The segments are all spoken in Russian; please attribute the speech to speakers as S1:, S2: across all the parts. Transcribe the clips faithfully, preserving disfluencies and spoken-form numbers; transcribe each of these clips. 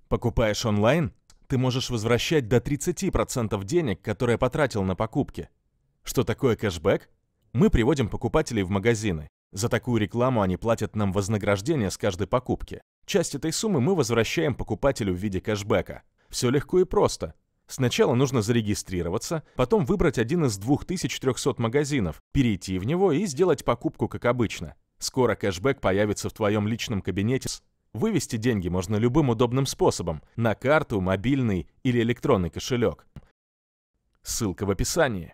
S1: Покупаешь онлайн? Ты можешь возвращать до тридцати процентов денег, которые потратил на покупки. Что такое кэшбэк? Мы приводим покупателей в магазины. За такую рекламу они платят нам вознаграждение с каждой покупки. Часть этой суммы мы возвращаем покупателю в виде кэшбэка. Все легко и просто. Сначала нужно зарегистрироваться, потом выбрать один из двух тысяч трёхсот магазинов, перейти в него и сделать покупку как обычно. Скоро кэшбэк появится в твоем личном кабинете. Вывести деньги можно любым удобным способом – на карту, мобильный или электронный кошелек. Ссылка в описании.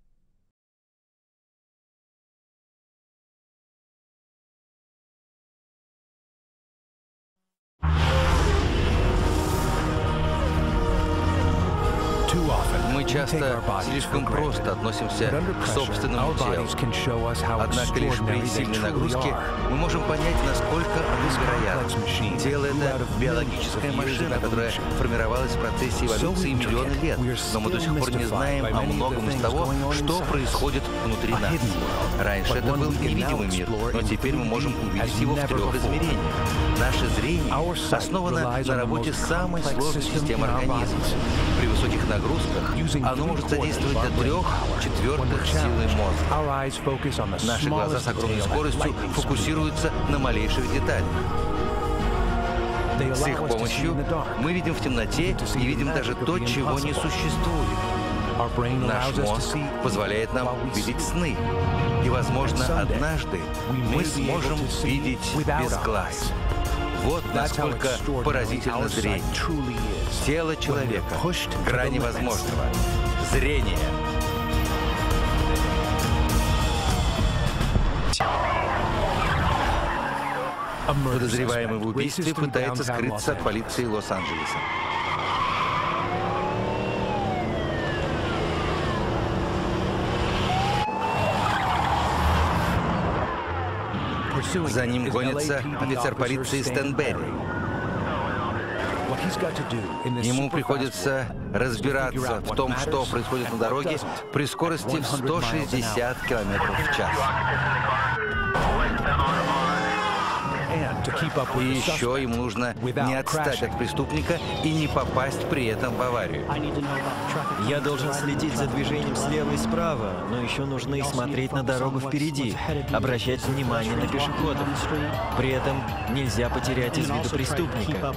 S2: Мы часто слишком просто относимся к собственному телу. Однако лишь при сильной нагрузке мы можем понять, насколько оно вероятно. Тело — это биологическая машина, которая формировалась в процессе эволюции миллионы лет, но мы до сих пор не знаем о многом из того, что происходит внутри нас. Раньше это был невидимый мир, но теперь мы можем увидеть его в трех измерениях. Наше зрение основано на работе самой сложной системы организма. При высоких нагрузках оно может задействовать до трех четвертых силы мозга. Наши глаза с огромной скоростью фокусируются на малейших деталях. С их помощью мы видим в темноте и видим даже то, чего не существует. Наш мозг позволяет нам видеть сны. И, возможно, однажды мы сможем видеть без глаз. Вот насколько поразительно зрение. Тело человека, грани возможного. Зрение. Подозреваемый в убийстве пытается скрыться от полиции Лос-Анджелеса. За ним гонится офицер полиции Стэн Берри. Ему приходится разбираться в том, что происходит на дороге при скорости в сто шестьдесят километров в час. И еще им нужно не отстать от преступника и не попасть при этом в аварию.
S3: Я должен следить за движением слева и справа, но еще нужно и смотреть на дорогу впереди, обращать внимание на пешеходов. При этом нельзя потерять из виду преступника.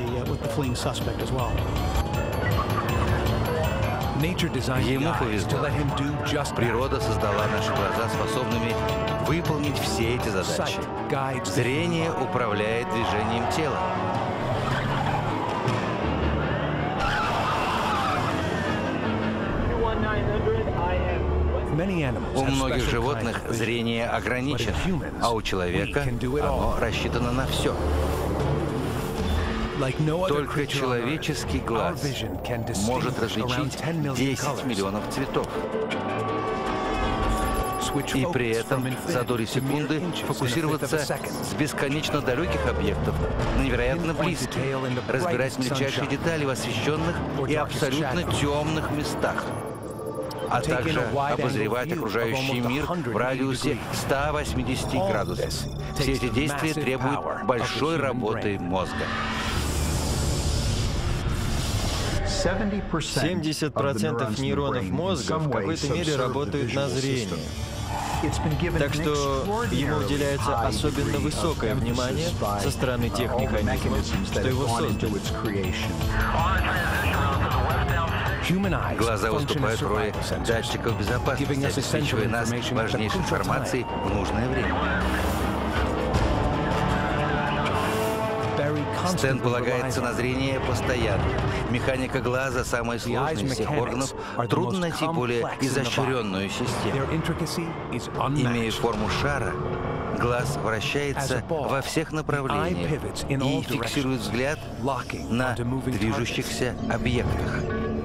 S2: Ему повезло. Природа создала наши глаза способными выполнить все эти задачи. Зрение управляет движением тела. У многих животных зрение ограничено, а у человека оно рассчитано на все. Только человеческий глаз может различить десять миллионов цветов. И при этом за доли секунды фокусироваться с бесконечно далеких объектов на невероятно близких, разбирать мельчайшие детали в освещенных и абсолютно темных местах, а также обозревать окружающий мир в радиусе ста восьмидесяти градусов. Все эти действия требуют большой работы мозга.
S3: семьдесят процентов нейронов мозга в какой-то мере работают на зрение. Так что ему уделяется особенно высокое внимание со стороны тех механизмов, что его создали.
S2: Глаза выступают в роли датчиков безопасности, обеспечивая нас важнейшей информацией в нужное время. Стэн полагается на зрение постоянно. Механика глаза самая сложная из всех органов. Трудно найти более изощренную систему. Имея форму шара, глаз вращается во всех направлениях и фиксирует взгляд на движущихся объектах.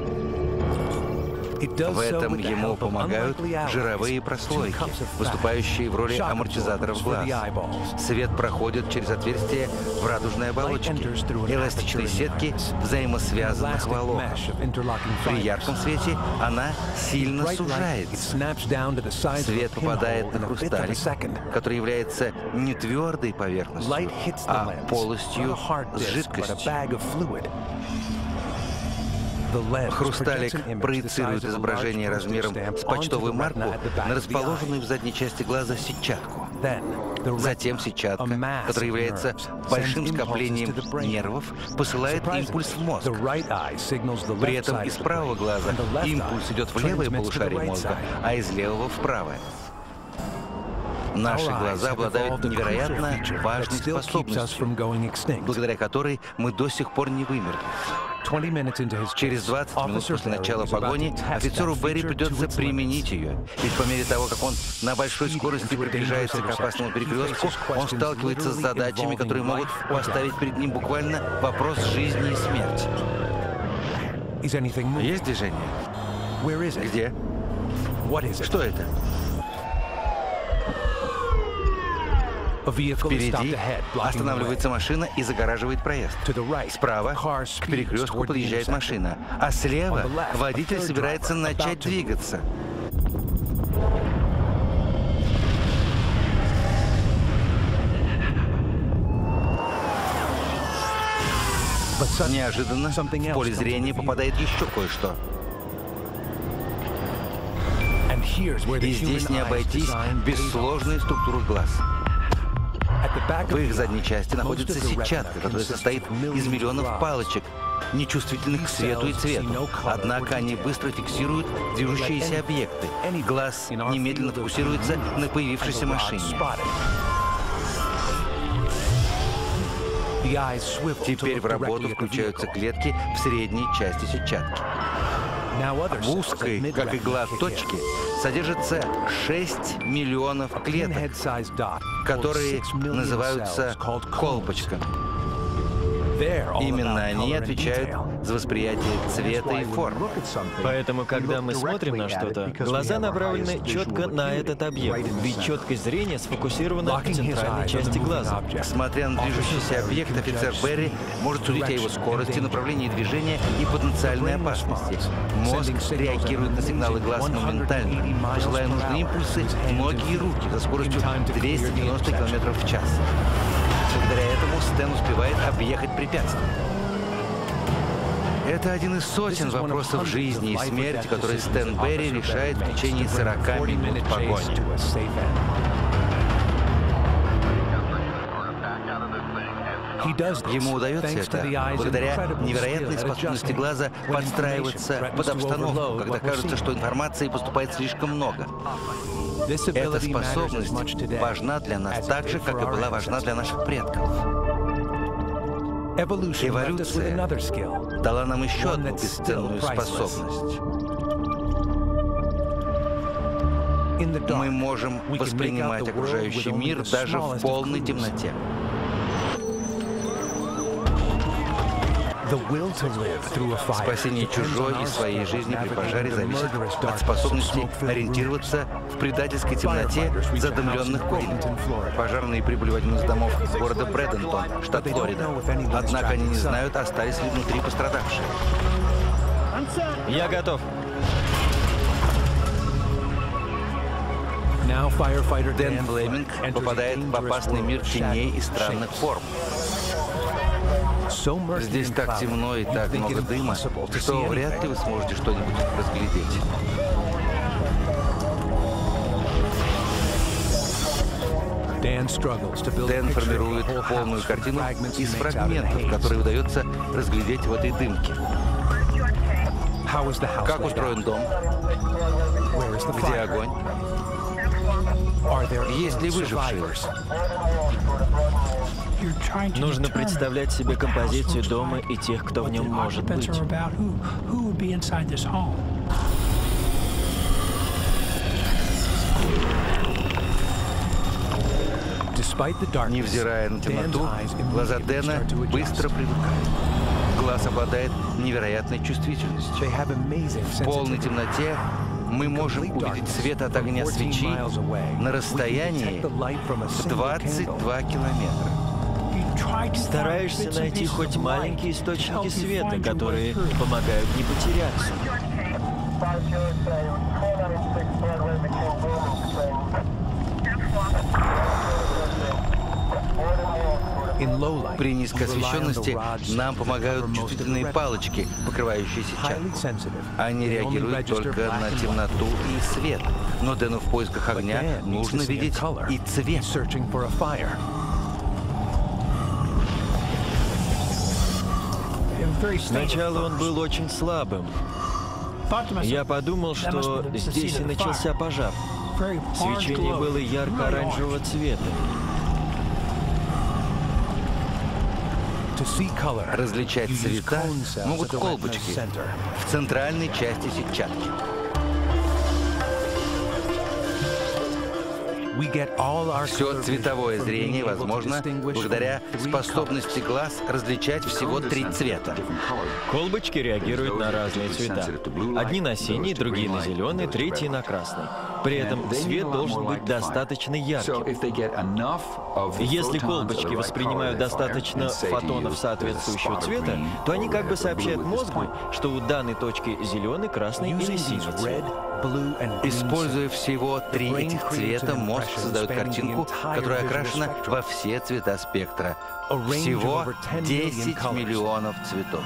S2: В этом ему помогают жировые прослойки, выступающие в роли амортизаторов глаз. Свет проходит через отверстия в радужной оболочке, эластичные сетки взаимосвязанных волокон. При ярком свете она сильно сужается. Свет попадает на хрусталик, который является не твердой поверхностью, а полостью с жидкостью. Хрусталик проецирует изображение размером с почтовую марку на расположенную в задней части глаза сетчатку. Затем сетчатка, которая является большим скоплением нервов, посылает импульс в мозг. При этом из правого глаза импульс идет в левое полушарие мозга, а из левого в правое. Наши глаза обладают невероятно важной способностью, благодаря которой мы до сих пор не вымерли. Через двадцать минут после начала погони офицеру Берри придется применить ее. Ведь по мере того, как он на большой скорости приближается к опасному перекрестку, он сталкивается с задачами, которые могут поставить перед ним буквально вопрос жизни и смерти. Есть движение? Где? Что это? Впереди останавливается машина и загораживает проезд. Справа к перекрестку подъезжает машина, а слева водитель собирается начать двигаться. Неожиданно в поле зрения попадает еще кое-что. И здесь не обойтись без сложной структуры глаз. В их задней части находится сетчатка, которая состоит из миллионов палочек, нечувствительных к свету и цвету. Однако они быстро фиксируют движущиеся объекты. Глаз немедленно фокусируется на появившейся машине. Теперь в работу включаются клетки в средней части сетчатки. В узкой, как игла, точке содержится шесть миллионов клеток, которые называются колбочками. Именно они отвечают за восприятие цвета и формы.
S3: Поэтому, когда мы смотрим на что-то, глаза направлены четко на этот объект, ведь четкость зрения сфокусирована в центральной части глаза.
S2: Смотря на движущийся объект, офицер Берри может судить о его скорости, направлении движения и потенциальной опасности. Мозг реагирует на сигналы глаз моментально, посылая нужные импульсы в ноги и руки со скоростью двести девяносто километров в час. Благодаря этому Стэн успевает объехать препятствия. Это один из сотен вопросов жизни и смерти, которые Стэн Берри решает в течение сорока минут погони. Ему удается это благодаря невероятной способности глаза подстраиваться под обстановку, когда кажется, что информации поступает слишком много. Эта способность важна для нас так же, как и была важна для наших предков. Эволюция дала нам еще одну бесценную способность. Мы можем воспринимать окружающий мир даже в полной темноте. Спасение чужой и своей жизни при пожаре зависит от способности ориентироваться в предательской темноте задымленных комнат. Пожарные прибыли в один из домов города Брэдентон, штат Флорида. Однако они не знают, остались ли внутри пострадавшие.
S3: Я готов.
S2: Дэн Флеминг попадает в опасный мир теней и странных форм. Здесь так темно и так много дыма, что вряд ли вы сможете что-нибудь разглядеть. Дэн формирует полную картину из фрагментов, которые удается разглядеть в этой дымке. Как устроен дом? Где огонь? Есть ли выжившие?
S3: Нужно представлять себе композицию дома и тех, кто в нем может быть.
S2: Невзирая на темноту, глаза Дэна быстро привыкают. Глаз обладает невероятной чувствительностью. В полной темноте мы можем увидеть свет от огня свечи на расстоянии в двадцать два километра.
S3: Стараешься найти хоть маленькие источники света, которые помогают не потеряться.
S2: При низкой освещенности нам помогают чувствительные палочки, покрывающие сетчатку. Они реагируют только на темноту и свет. Но Дэну в поисках огня нужно видеть и цвет.
S3: Сначала он был очень слабым. Я подумал, что здесь и начался пожар. Свечение было ярко-оранжевого цвета.
S2: Различать цвета могут колбочки в центральной части сетчатки. Все цветовое зрение возможно благодаря способности глаз различать всего три цвета.
S3: Колбочки реагируют на разные цвета. Одни на синий, другие на зеленый, третьи на красный. При этом свет должен быть достаточно ярким. Если колбочки воспринимают достаточно фотонов соответствующего цвета, то они как бы сообщают мозгу, что у данной точки зеленый, красный или синий цвет.
S2: Используя всего три этих цвета, мозг создает картинку, которая окрашена во все цвета спектра. Всего десять миллионов цветов.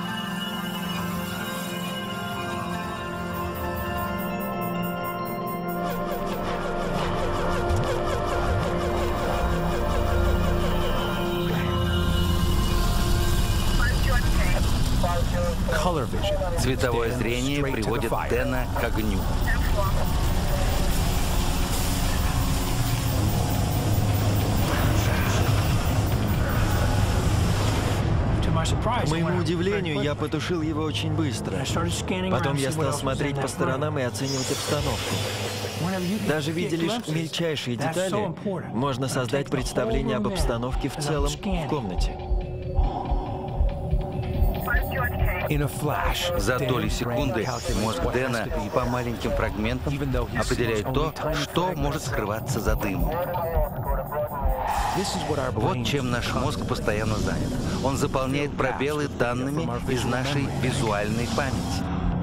S2: Цветовое зрение приводит Дэна к огню.
S3: К моему удивлению, я потушил его очень быстро. Потом я стал смотреть по сторонам и оценивать обстановку. Даже видя лишь мельчайшие детали, можно создать представление об обстановке в целом в комнате.
S2: За доли секунды мозг Дэна по маленьким фрагментам определяет то, что может скрываться за дымом. Вот чем наш мозг постоянно занят. Он заполняет пробелы данными из нашей визуальной памяти.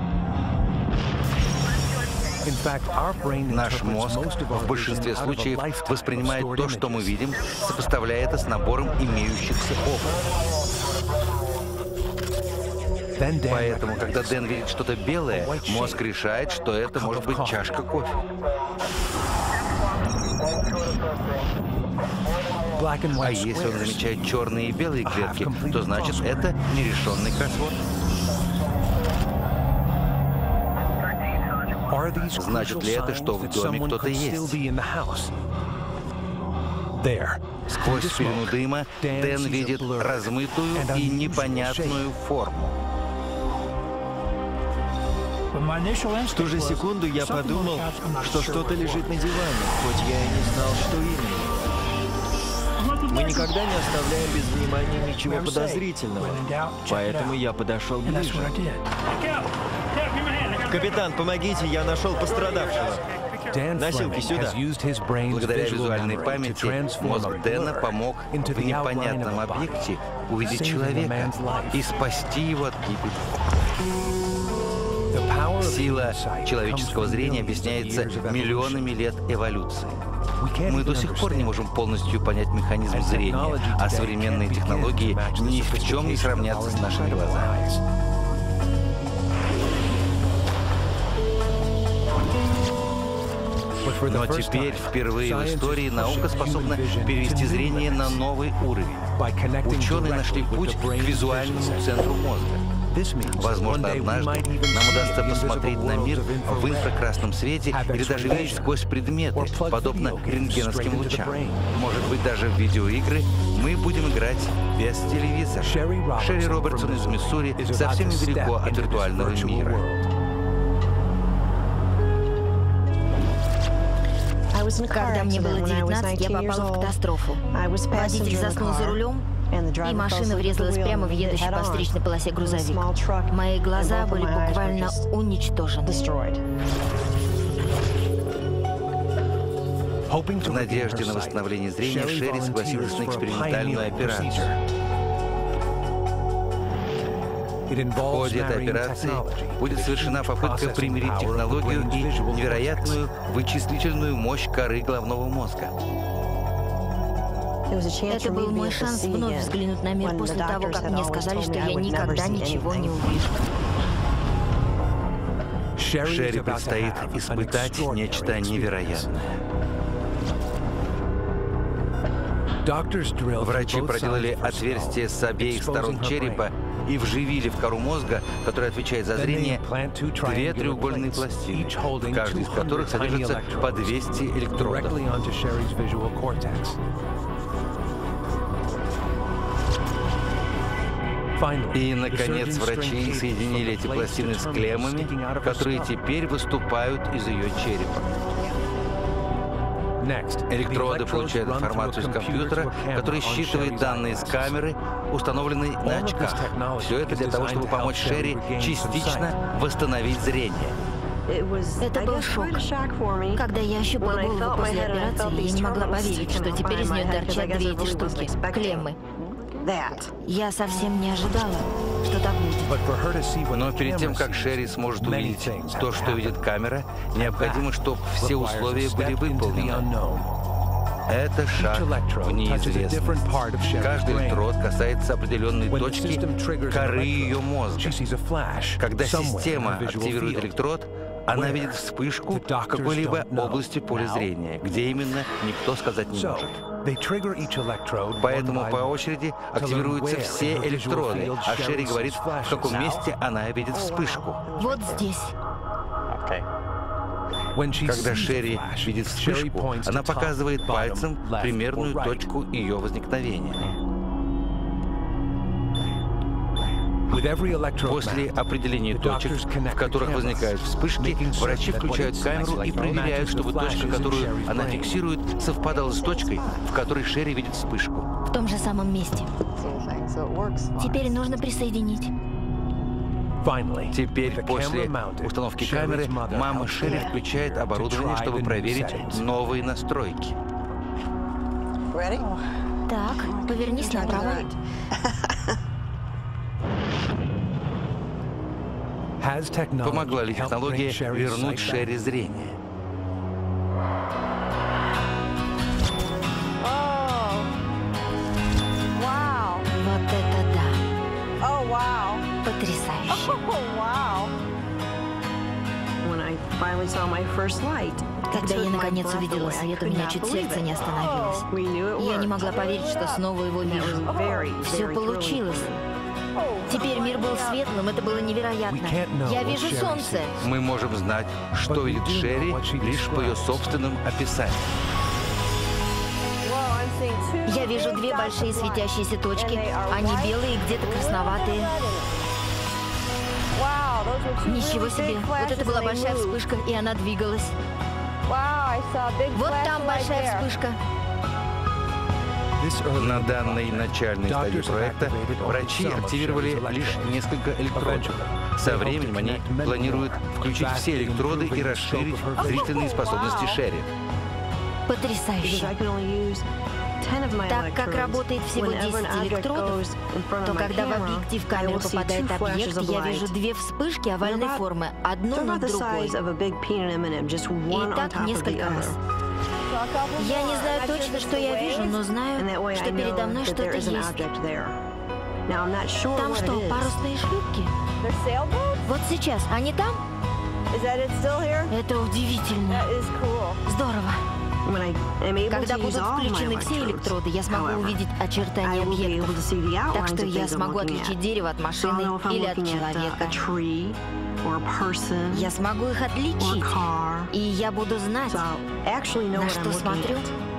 S2: Наш мозг в большинстве случаев воспринимает то, что мы видим, сопоставляя это с набором имеющихся образов. Поэтому, когда Дэн видит что-то белое, мозг решает, что это может быть чашка кофе. А если он замечает черные и белые клетки, то значит это нерешенный кроссворд. Значит ли это, что в доме кто-то есть? Сквозь пелену дыма Дэн видит размытую и непонятную форму.
S3: В ту же секунду я подумал, что что-то лежит на диване, хоть я и не знал, что именно. Мы никогда не оставляем без внимания ничего подозрительного, поэтому я подошел ближе. Капитан, помогите, я нашел пострадавшего. Носилки сюда.
S2: Благодаря визуальной памяти мозг Дэна помог в непонятном объекте увидеть человека и спасти его от гибели. Сила человеческого зрения объясняется миллионами лет эволюции. Мы до сих пор не можем полностью понять механизм зрения, а современные технологии ни в чем не сравнятся с нашими глазами. Но теперь впервые в истории наука способна перевести зрение на новый уровень. Ученые нашли путь к визуальному центру мозга. Возможно, однажды нам удастся посмотреть на мир в инфракрасном свете или даже видеть сквозь предметы, подобно рентгеновским лучам. Может быть, даже в видеоигры мы будем играть без телевизора. Шерри Робертсон из Миссури совсем недалеко от виртуального мира.
S4: Когда мне было девятнадцать, я попала в катастрофу. Водитель заснул за рулем, и машина врезалась прямо в едущий по встречной полосе грузовик. Мои глаза были буквально уничтожены.
S2: В надежде на восстановление зрения Шерри согласилась на экспериментальную операцию. В ходе этой операции будет совершена попытка примирить технологию и невероятную вычислительную мощь коры головного мозга.
S4: Это был мой шанс вновь взглянуть на мир после того, как мне сказали, что я никогда ничего не увижу.
S2: Шерри предстоит испытать нечто невероятное. Врачи проделали отверстие с обеих сторон черепа и вживили в кору мозга, которая отвечает за зрение, две треугольные пластины, в каждой из которых содержится по двести электродов. И, наконец, врачи соединили эти пластины с клеммами, которые теперь выступают из ее черепа. Электроды получают информацию из компьютера, который считывает данные с камеры, установленной на очках. Все это для того, чтобы помочь Шерри частично восстановить зрение.
S4: Это был шок. Когда я ощупала голову после операции, я не могла поверить, что теперь из нее торчат две эти штуки — клеммы. Я совсем не ожидала, что так будет.
S2: Но перед тем, как Шерри сможет увидеть то, что видит камера, необходимо, чтобы все условия были выполнены. Это шаг в неизвестность. Каждый электрод касается определенной точки коры ее мозга. Когда система активирует электрод, она видит вспышку в какой-либо области поля зрения, где именно, никто сказать не может. Поэтому по очереди активируются все электроды, а Шерри говорит, в каком месте она видит вспышку.
S4: Вот здесь.
S2: Когда Шерри видит вспышку, она показывает пальцем примерную точку ее возникновения. После определения точек, в которых возникают вспышки, врачи включают камеру и проверяют, чтобы точка, которую она фиксирует, совпадала с точкой, в которой Шерри видит вспышку.
S4: В том же самом месте. Теперь нужно присоединить.
S2: Теперь, после установки камеры, мама Шерри включает оборудование, чтобы проверить новые настройки.
S4: Так, повернись направо.
S2: Помогла ли технология вернуть Шерри зрение?
S4: Вот это да. Потрясающе. Когда я наконец увидела свет, у меня чуть сердце не остановилось. Я не могла поверить, что снова его вижу. Все получилось. Теперь мир был светлым, это было невероятно. Я вижу солнце.
S2: Мы можем знать, что видит Шерри, лишь по ее собственным описаниям.
S4: Я вижу две большие светящиеся точки. Они белые и где-то красноватые. Ничего себе! Вот это была большая вспышка, и она двигалась. Вот там большая вспышка.
S2: На данной начальной стадии проекта врачи активировали лишь несколько электродов. Со временем они планируют включить все электроды и расширить зрительные способности Шерри.
S4: Потрясающе. Так как работает всего десять электродов, то когда в объектив камеры попадает объект, я вижу две вспышки овальной формы, одну над другой. И так несколько раз. Я не знаю точно, что я вижу, но знаю, что передо мной что-то есть. Там что, парусные шлюпки? Вот сейчас. Они там? Это удивительно. Здорово. Когда будут включены все электроды, я смогу увидеть очертания объектов. Так что я смогу отличить дерево от машины или от человека. Я смогу их отличить. И я буду знать, на что смотрю.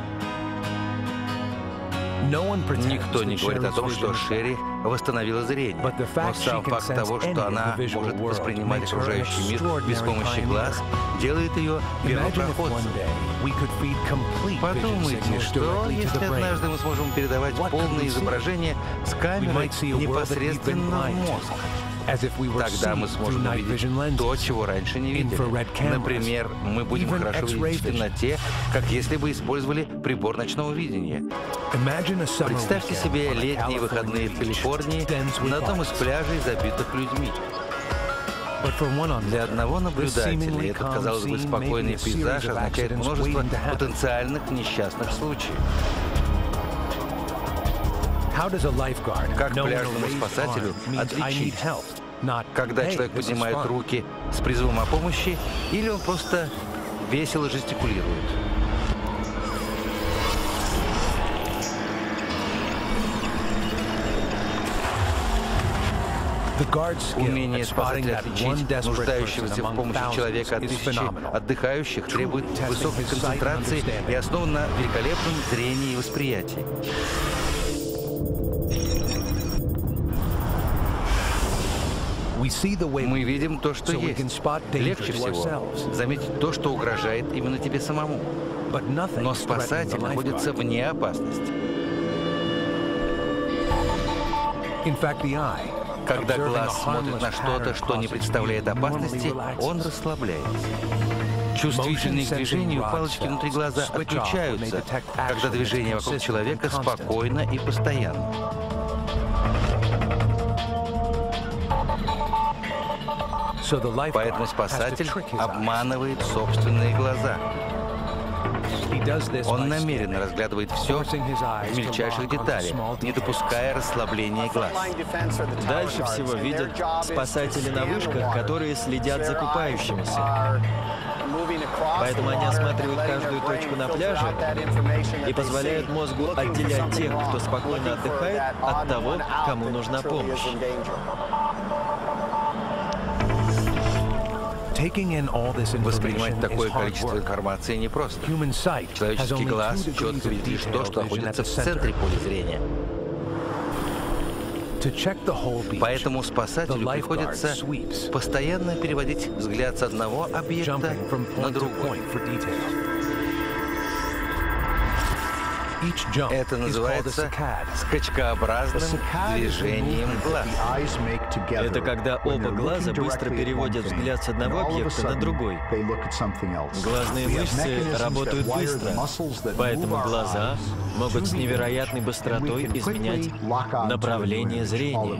S2: Никто не говорит о том, что Шерри восстановила зрение. Но сам факт того, что она может воспринимать окружающий мир без помощи глаз, делает ее первопроходцем. Подумайте, что если однажды мы сможем передавать полное изображение с камеры непосредственно в мозг? Тогда мы сможем увидеть то, чего раньше не видели. Например, мы будем хорошо видеть в темноте, как если бы использовали прибор ночного видения. Представьте себе летние выходные в Калифорнии на одном из пляжей, забитых людьми. Для одного наблюдателя этот, казалось бы, спокойный пейзаж означает множество потенциальных несчастных случаев. Как пляжному спасателю отличить, когда человек поднимает руки с призывом о помощи, или он просто весело жестикулирует? Умение спасателя отличить нуждающегося в помощи человека от тысячи отдыхающих требует высокой концентрации и основан на великолепном зрении и восприятии. Мы видим то, что есть. Легче всего заметить то, что угрожает именно тебе самому. Но спасатель находится вне опасности. Когда глаз смотрит на что-то, что не представляет опасности, он расслабляется. Чувствительные к движению палочки внутри глаза отключаются, когда движение вокруг человека спокойно и постоянно. Поэтому спасатель обманывает собственные глаза. Он намеренно разглядывает все в мельчайших деталях, не допуская расслабления глаз.
S3: Дальше всего видят спасатели на вышках, которые следят за купающимися. Поэтому они осматривают каждую точку на пляже и позволяют мозгу отделять тех, кто спокойно отдыхает, от того, кому нужна помощь.
S2: Воспринимать такое количество информации непросто. Человеческий глаз четко видит лишь то, что находится в центре поля зрения. Поэтому спасателю приходится постоянно переводить взгляд с одного объекта на другой. Это называется скачкообразным движением глаз.
S3: Это когда оба глаза быстро переводят взгляд с одного объекта на другой. Глазные мышцы работают быстро, поэтому глаза могут с невероятной быстротой изменять направление зрения.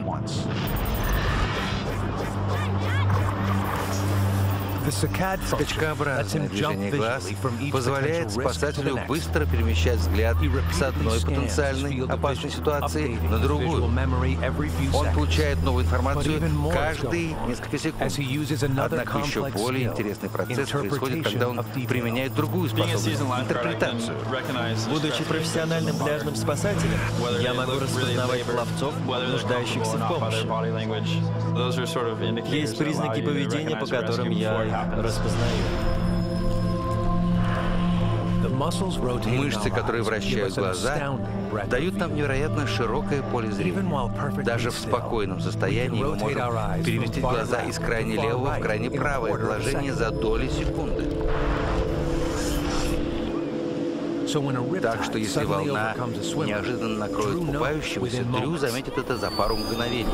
S2: Скачкообразное движение глаз позволяет спасателю быстро перемещать взгляд с одной потенциальной опасной ситуации на другую. Он получает новую информацию каждые несколько секунд. Однако еще более интересный процесс происходит, когда он применяет другую способность — интерпретацию.
S3: Будучи профессиональным пляжным спасателем, я могу распознавать пловцов, нуждающихся в помощи. Есть признаки поведения, по которым я распознаю.
S2: Мышцы, которые вращают глаза, дают нам невероятно широкое поле зрения. Даже в спокойном состоянии мы можем переместить глаза из крайне левого в крайне правое положение за доли секунды. Так что если волна неожиданно накроет купающегося, Дрю заметит это за пару мгновений.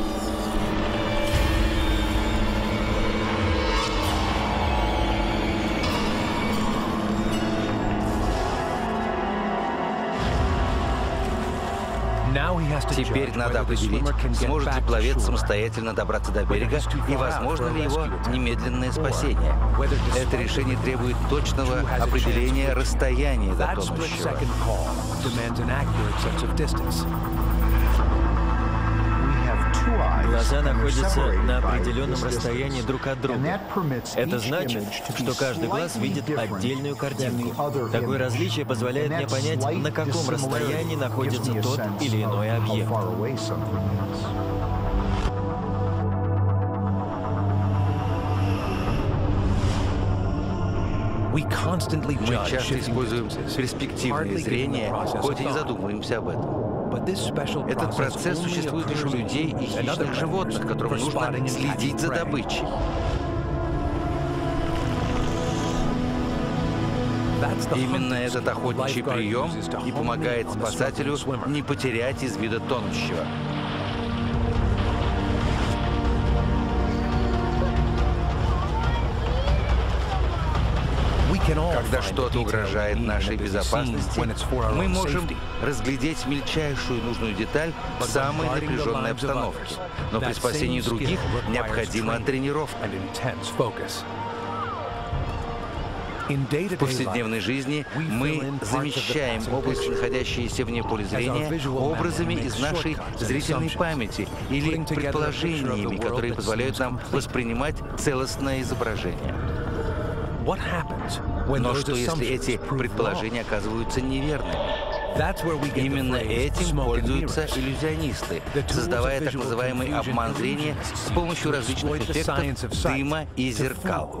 S2: Теперь надо определить, сможет ли пловец самостоятельно добраться до берега и возможно ли его немедленное спасение. Это решение требует точного определения расстояния до тонущего.
S3: Глаза находятся на определенном расстоянии друг от друга. Это значит, что каждый глаз видит отдельную картинку. Такое различие позволяет мне понять, на каком расстоянии находится тот или иной объект.
S2: Мы часто используем перспективное зрение, хоть и не задумываемся об этом. Этот процесс существует лишь у людей и хищных животных, которым нужно следить за добычей. Именно этот охотничий прием и помогает спасателю не потерять из вида тонущего. Когда что-то угрожает нашей безопасности, мы можем разглядеть мельчайшую нужную деталь в самой напряженной обстановке. Но при спасении других необходима тренировка. В повседневной жизни мы замещаем области, находящиеся вне поля зрения, образами из нашей зрительной памяти или предположениями, которые позволяют нам воспринимать целостное изображение. Но что, если эти предположения оказываются неверными? Именно этим пользуются иллюзионисты, создавая так называемый обман зрения с помощью различных эффектов дыма и зеркал.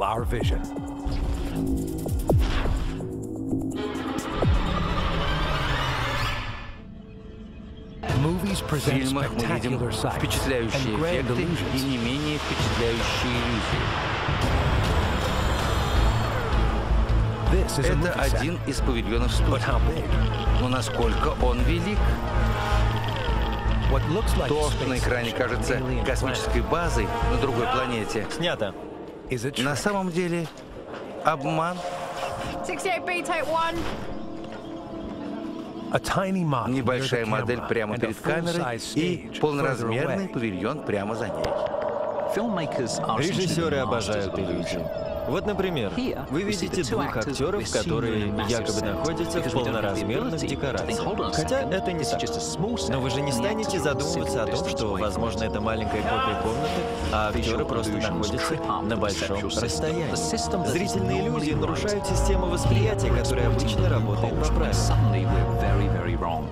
S2: В фильмах мы видим впечатляющие эффекты и не менее впечатляющие иллюзии. Это один из павильонов студии. Но насколько он велик? То, что на экране кажется космической базой на другой планете,
S3: Снято.
S2: на самом деле обман. Небольшая модель прямо перед камерой и полноразмерный павильон прямо за ней.
S3: Режиссеры обожают иллюзии. Вот, например, вы видите двух актеров, которые якобы находятся в полноразмерных декорациях. Хотя это не так. Но вы же не станете задумываться о том, что, возможно, это маленькая копия комнаты, а актеры просто находятся на большом расстоянии. Зрительные иллюзии нарушают систему восприятия, которая обычно работает по правилам.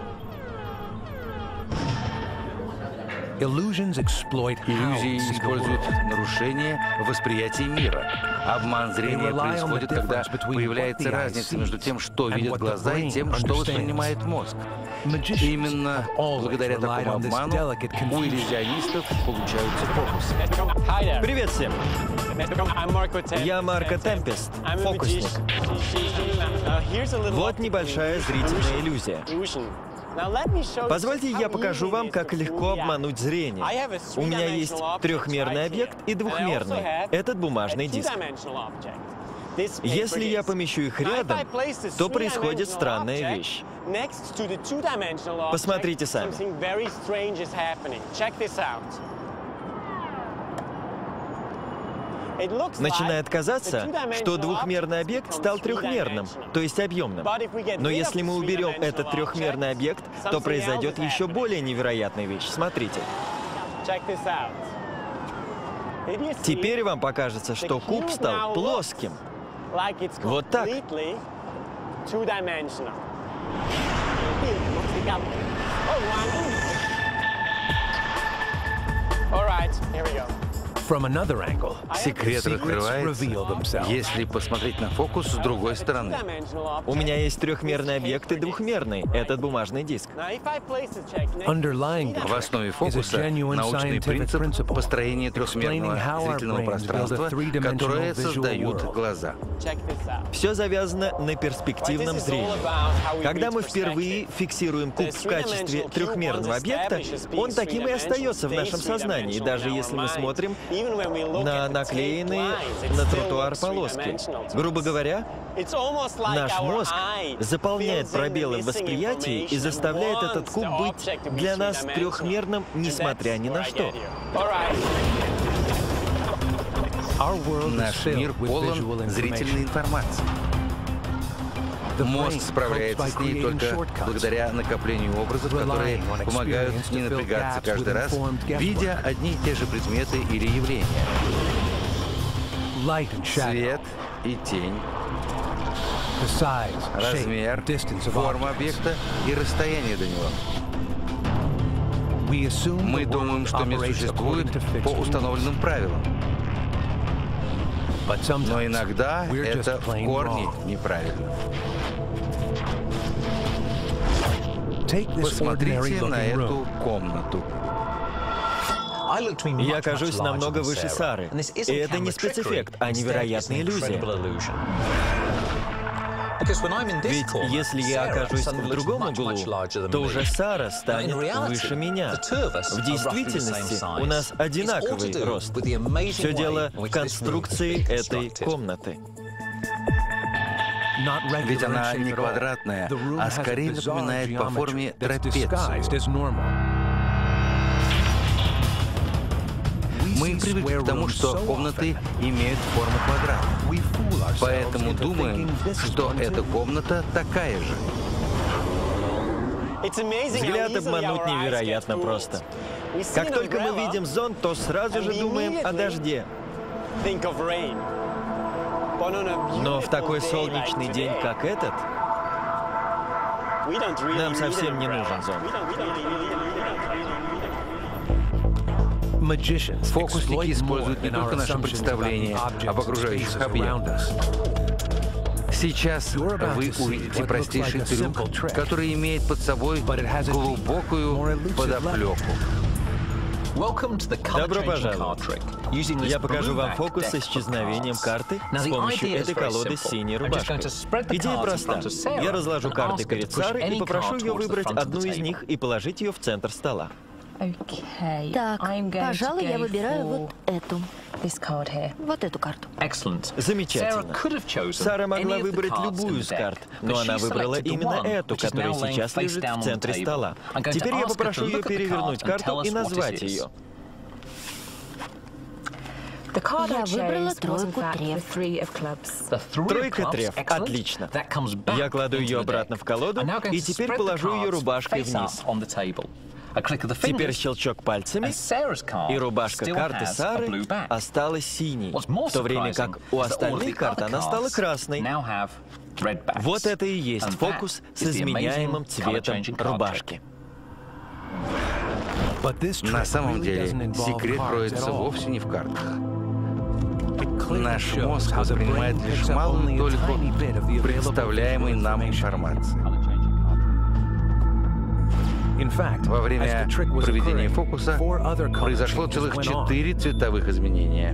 S2: Иллюзии используют нарушение восприятия мира. Обман зрения происходит, когда появляется разница между тем, что видят глаза, и тем, что воспринимает мозг. Именно благодаря такому обману у иллюзионистов получаются фокусы.
S3: Привет всем! Я Марко Темпест, фокусник. Вот небольшая зрительная иллюзия. Позвольте, я покажу вам, как легко обмануть зрение. У меня есть трехмерный объект и двухмерный. Этот бумажный диск. Если я помещу их рядом, то происходит странная вещь. Посмотрите сами. Начинает казаться, что двухмерный объект стал трехмерным, то есть объемным. Но если мы уберем этот трехмерный объект, то произойдет еще более невероятная вещь. Смотрите. Теперь вам покажется, что куб стал плоским. Вот так.
S2: Секрет раскрывается, если посмотреть на фокус с другой стороны.
S3: У меня есть трехмерный объект и двухмерный. Этот бумажный диск.
S2: В основе фокуса научный принцип построения трехмерного зрительного пространства, которое создают глаза.
S3: Все завязано на перспективном зрении. Когда мы впервые фиксируем куб в качестве трехмерного объекта, он таким и остается в нашем сознании, даже если мы смотрим на наклеенные на тротуар полоски. Грубо говоря, наш мозг заполняет пробелы в восприятии и заставляет этот куб быть для нас трехмерным, несмотря ни на что.
S2: Наш мир полон зрительной информации. Мозг справляется с ней только благодаря накоплению образов, которые помогают не напрягаться каждый раз, видя одни и те же предметы или явления. Свет и тень, размер, форма объекта и расстояние до него. Мы думаем, что мир существует по установленным правилам. Но иногда это в корне неправильно. Посмотрите на эту комнату.
S3: Я окажусь намного выше Сары. И это не спецэффект, а невероятная иллюзия. Ведь если я окажусь в другом углу, то уже Сара станет выше меня. В действительности у нас одинаковый рост. Все дело в конструкции этой комнаты.
S2: Ведь она не квадратная, а скорее напоминает по форме трапецию. Мы привыкли к тому, что комнаты имеют форму квадрата. Поэтому думаем, что эта комната такая же.
S3: Взгляд обмануть невероятно просто. Как только мы видим зонт, то сразу же думаем о дожде. Но в такой солнечный день, как этот, нам совсем не нужен зонт.
S2: Фокусники используют не только наше представление об окружающих объектах. Сейчас вы увидите простейший трюк, который имеет под собой глубокую подоплеку.
S3: Добро пожаловать. Я покажу вам фокус с исчезновением карты с помощью этой колоды с синей рубашкой. Идея проста. Я разложу карты перед Сарой и попрошу ее выбрать одну из них и положить ее в центр стола.
S4: Так, пожалуй, я выбираю вот эту. Вот эту карту.
S3: Замечательно. Сара могла выбрать любую из карт, но она выбрала именно эту, которая сейчас лежит в центре стола. Теперь я попрошу ее перевернуть карту и назвать ее.
S4: Я выбрала тройку треф.
S3: Тройка треф. Отлично. Я кладу ее обратно в колоду и теперь положу ее рубашкой вниз. Теперь щелчок пальцами, и рубашка карты Сары осталась синей, в то время как у остальных карт она стала красной. Вот это и есть фокус с изменяемым цветом рубашки.
S2: На самом деле, секрет кроется вовсе не в картах. Наш мозг воспринимает лишь малую дольку представляемой нам информации. Во время проведения фокуса произошло целых четыре цветовых изменения.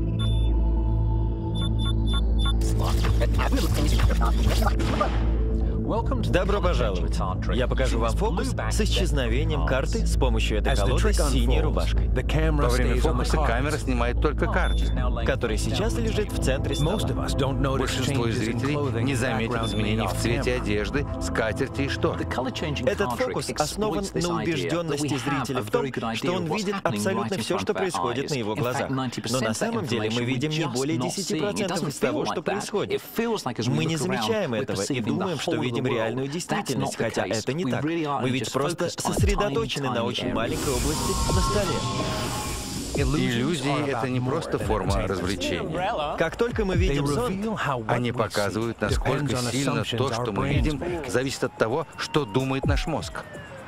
S3: Добро пожаловать. Я покажу вам фокус с исчезновением карты с помощью этой колоды с синей рубашкой.
S2: Во время фокуса камера снимает только карты,
S3: который сейчас лежит в центре стола.
S2: Большинство из зрителей не заметит изменений в цвете одежды, скатерти и штор.
S3: Этот фокус основан на убежденности зрителя в том, что он видит абсолютно все, что происходит на его глазах. Но на самом деле мы видим не более десяти процентов из того, что происходит. Мы не замечаем этого и думаем, что видим реальную действительность, хотя это не так. Мы ведь просто сосредоточены на очень маленькой области на столе.
S2: Иллюзии — это не просто форма развлечения.
S3: Как только мы видим зонт,
S2: они показывают, насколько сильно то, что мы видим, зависит от того, что думает наш мозг.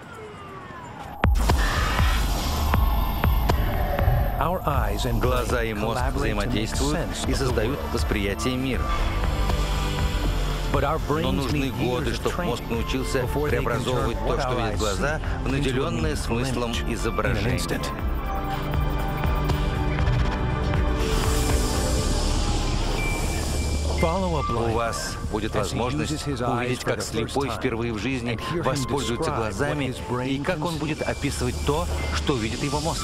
S2: Глаза и мозг взаимодействуют и создают восприятие мира. Но нужны годы, чтобы мозг научился преобразовывать то, что видят глаза, в наделенное смыслом изображение. У вас будет возможность увидеть, как слепой впервые в жизни воспользуется глазами и как он будет описывать то, что видит его мозг.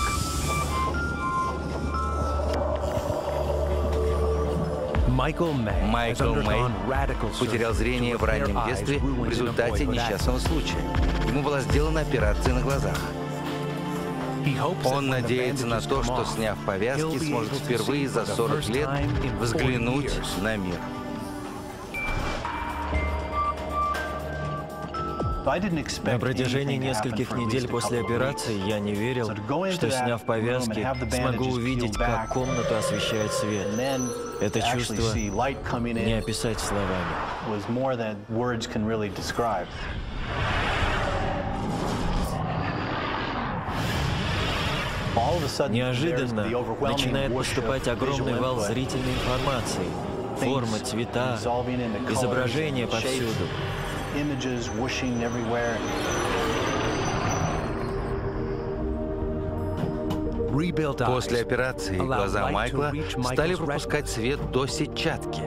S2: Майкл Мэй потерял зрение в раннем детстве в результате несчастного случая. Ему была сделана операция на глазах. Он надеется на то, что, сняв повязки, сможет впервые за сорок лет взглянуть на мир.
S3: На протяжении нескольких недель после операции я не верил, что, сняв повязки, смогу увидеть, как комнату освещает свет. Это чувство не описать словами. Неожиданно начинает поступать огромный вал зрительной информации. Формы, цвета, изображения повсюду.
S2: После операции глаза Майкла стали пропускать свет до сетчатки.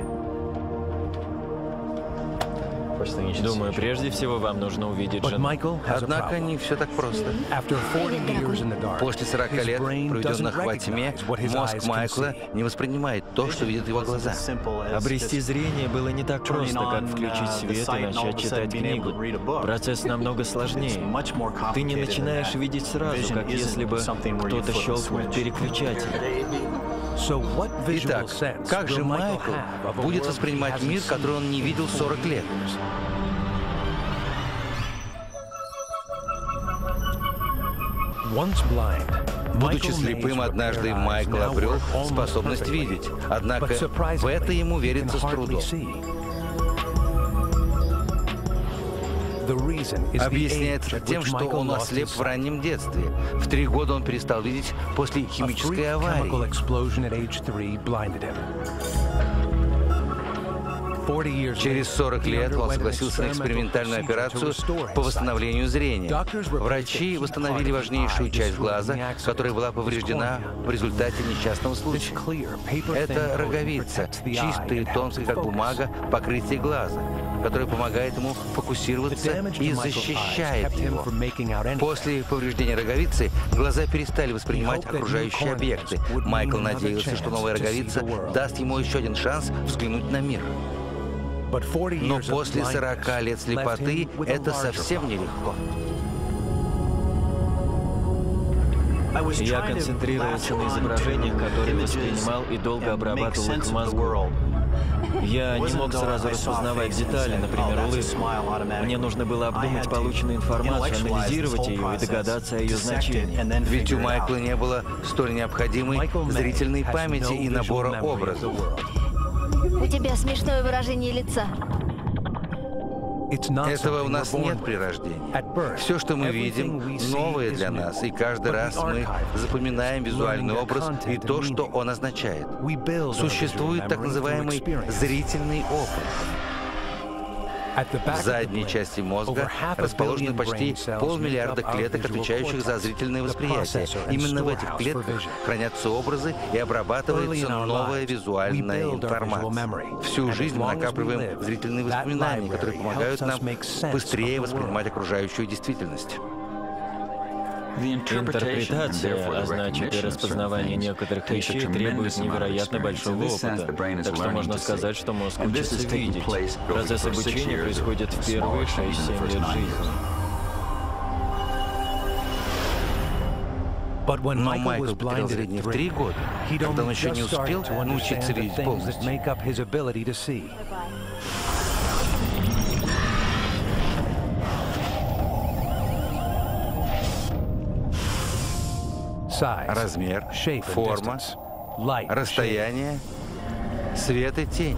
S3: Думаю, прежде всего вам нужно увидеть жену.
S2: Однако не все так просто. После сорока лет, проведенных во тьме, мозг Майкла не воспринимает то, что видят его глаза.
S3: Обрести зрение было не так просто, как включить свет и начать читать книгу. Процесс намного сложнее. Ты не начинаешь видеть сразу, как если бы кто-то щелкнул переключатель.
S2: Итак, как же Майкл будет воспринимать мир, который он не видел сорок лет? Будучи слепым, однажды Майкл обрел способность видеть, однако в это ему верится с трудом. Объясняется тем, что он ослеп в раннем детстве. В три года он перестал видеть после химической аварии. Через сорок лет он согласился на экспериментальную операцию по восстановлению зрения. Врачи восстановили важнейшую часть глаза, которая была повреждена в результате несчастного случая. Это роговица, чистое, тонкое, как бумага, покрытие глаза, которое помогает ему фокусироваться и защищает его. После повреждения роговицы глаза перестали воспринимать окружающие объекты. Майкл надеялся, что новая роговица даст ему еще один шанс взглянуть на мир. Но после сорока лет слепоты это совсем нелегко.
S3: Я концентрировался на изображениях, которые воспринимал и долго обрабатывал их в мозгу. Я не мог сразу распознавать детали, например, улыбку. Мне нужно было обдумать полученную информацию, анализировать ее и догадаться о ее значении.
S2: Ведь у Майкла не было столь необходимой зрительной памяти и набора образов.
S4: У тебя смешное выражение лица.
S2: Этого у нас нет при рождении. Все, что мы видим, новое для нас, и каждый раз мы запоминаем визуальный образ и то, что он означает. Существует так называемый зрительный опыт. В задней части мозга расположены почти полмиллиарда клеток, отвечающих за зрительное восприятие. Именно в этих клетках хранятся образы и обрабатывается новая визуальная информация. Всю жизнь мы накапливаем зрительные воспоминания, которые помогают нам быстрее воспринимать окружающую действительность.
S3: Интерпретация, а значит и распознавание некоторых вещей, требует невероятно большого опыта. Так что можно сказать, что мозг учится видеть. Процесс обучения происходит в первые шесть-семь лет жизни.
S2: Но Майкл потерял зрение в три года, когда он еще не успел научиться видеть полностью. Размер, форма, расстояние, свет и тень.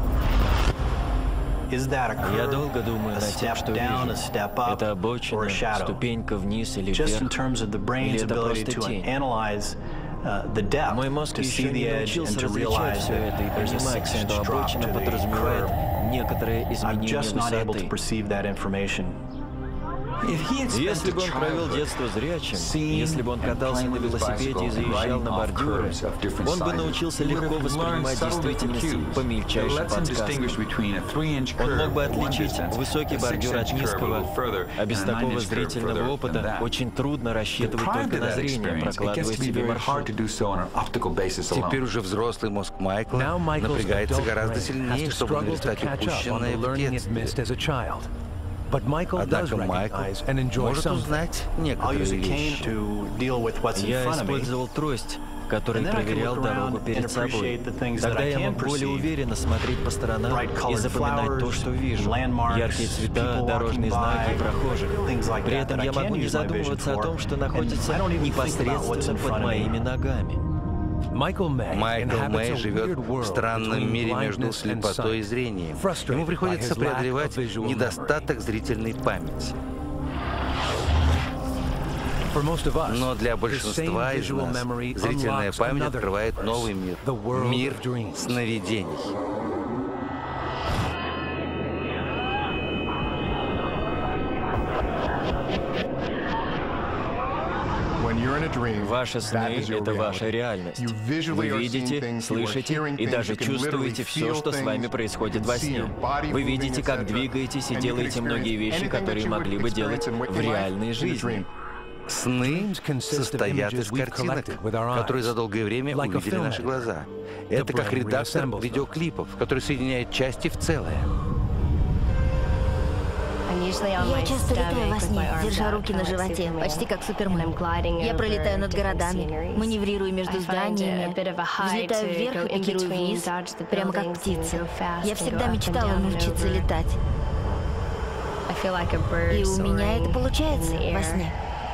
S3: Я долго думаю над тем, что вижу. Это обочина, ступенька вниз или вверх, или это просто тень. Мой мозг еще не научился различать все это и понимать, что обочина подразумевает некоторое изменение высоты. Если бы он провел детство зрячим, если бы он катался на велосипеде и заезжал на бордюры, он бы научился легко воспринимать действительность по мельчайшим подсказкам. Он мог бы отличить высокий бордюр от низкого, а без такого зрительного опыта очень трудно рассчитывать только на зрение, прокладывая себе маршрут.
S2: Теперь уже взрослый мозг Майкла напрягается гораздо сильнее, чтобы не стать упущенное в детстве. Однако Майкл может узнать некоторые вещи.
S3: Я использовал трость, который проверял дорогу перед собой. Тогда я мог более уверенно смотреть по сторонам и запоминать то, что вижу. Яркие цвета, дорожные знаки и прохожих. При этом я могу не задумываться о том, что находится непосредственно под моими ногами.
S2: Майкл Мэй живет в странном мире между слепотой и зрением. Ему приходится преодолевать недостаток зрительной памяти. Но для большинства из нас зрительная память открывает новый мир. Мир сновидений.
S3: Ваши сны — это ваша реальность. Вы видите, слышите и даже чувствуете все, что с вами происходит во сне. Вы видите, как двигаетесь и делаете многие вещи, которые могли бы делать в реальной жизни.
S2: Сны состоят из картинок, которые за долгое время увидели наши глаза. Это как редактор видеоклипов, который соединяет части в целое.
S4: Я часто летаю во сне, держа руки на животе, почти как Супермен. Я пролетаю над городами, маневрирую между зданиями, взлетаю вверх и пикирую вниз, прямо как птица. Я всегда мечтала научиться летать. И у меня это получается во сне.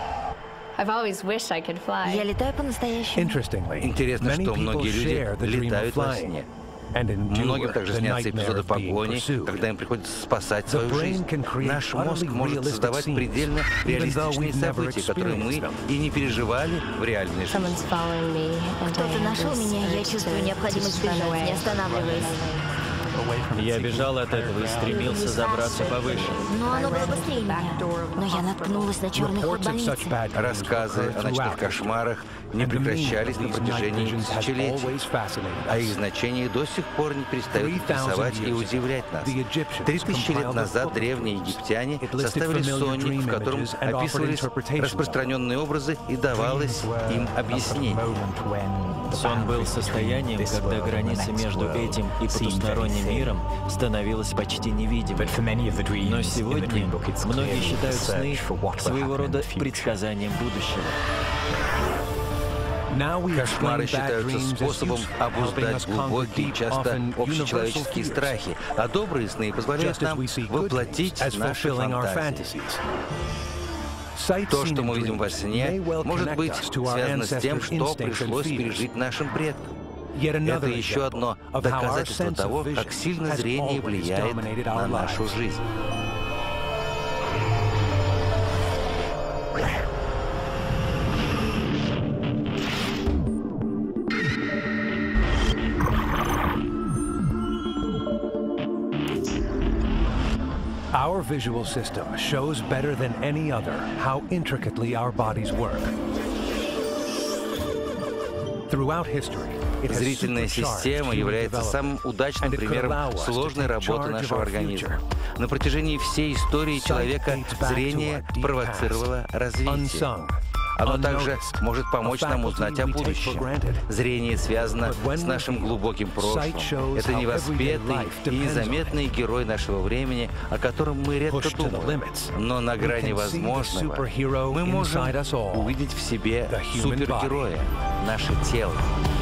S4: Я летаю по-настоящему.
S2: Интересно, что многие люди летают во сне. Многим также снятся эпизоды погони, когда им приходится спасать свою жизнь. Наш мозг может создавать предельно реалистичные события, которые мы и не переживали в реальной жизни.
S4: Кто-то нашел меня, и я чувствую необходимость бежать, не останавливаясь.
S3: Я бежал от этого и стремился забраться повыше.
S4: Но оно было быстрее меня. Но я наткнулась на черный ход больницы.
S2: Рассказы о ночных кошмарах не прекращались на протяжении тысячелетий, а их значение до сих пор не перестает интересовать и удивлять нас. Три тысячи лет назад древние египтяне составили сонник, в котором описывались распространенные образы и давалось им объяснение.
S3: Сон был состоянием, когда граница между этим и потусторонним миром становилась почти невидимой. Но сегодня многие считают сны своего рода предсказанием будущего.
S2: Кошмары считаются способом обуздать глубокие, часто общечеловеческие страхи, а добрые сны позволяют нам воплотить наши фантазии. То, что мы видим во сне, может быть связано с тем, что пришлось пережить нашим предкам. Это еще одно доказательство того, как сильно зрение влияет на нашу жизнь.
S5: Our visual system shows better than any other how intricately our bodies work. Throughout history,
S2: Зрительная система является самым удачным примером сложной работы нашего организма. На протяжении всей истории человека зрение провоцировало развитие. Оно также может помочь нам узнать о будущем. Зрение связано с нашим глубоким прошлым. Это невоспетый и незаметный герой нашего времени, о котором мы редко думаем. Но на грани возможного мы можем увидеть в себе супергероя, наше тело.